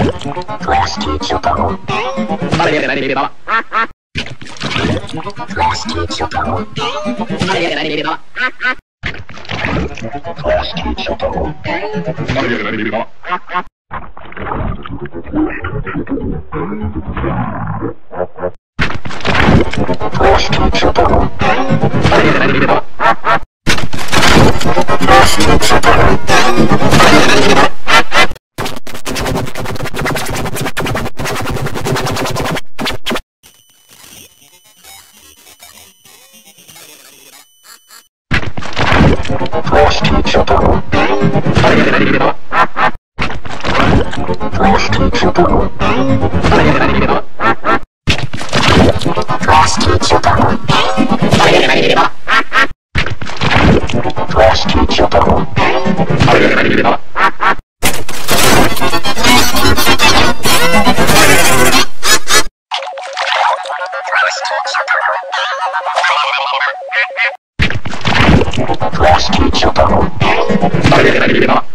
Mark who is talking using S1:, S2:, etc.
S1: Class teacher power. Class teacher power. Class teacher power. Class teacher power. Class teacher power. Class teacher power. Class teacher power. Class teacher power. Class teacher power. Class teacher power.